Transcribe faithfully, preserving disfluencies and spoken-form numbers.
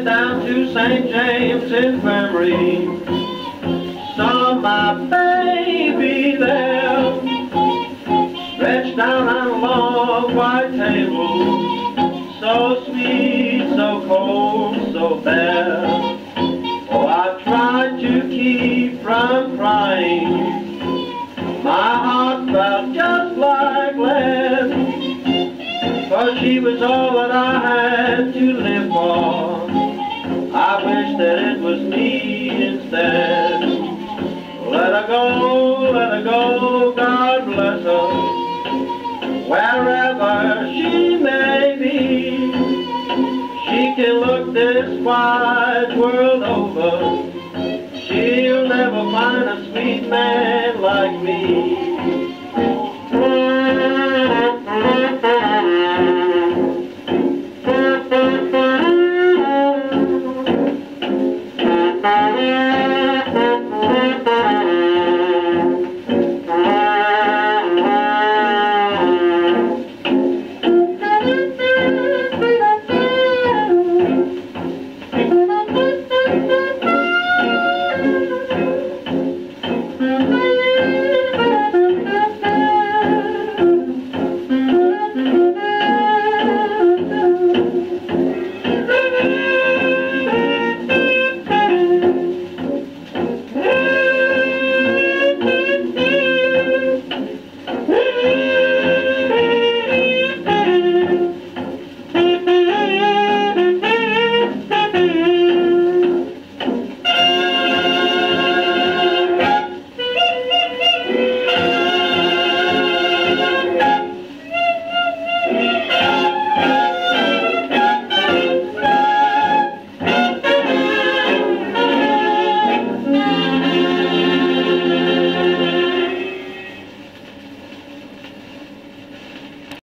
went down to Saint James Infirmary, saw my baby there, stretched out on a long white table, so sweet, so cold, so bare. Oh, I tried to keep from crying, my heart felt just like lead, for she was all that I had to live for. I wish that it was me instead. Let her go, let her go, God bless her, wherever she may be. She can look this wide world over, she'll never find a sweet man like me.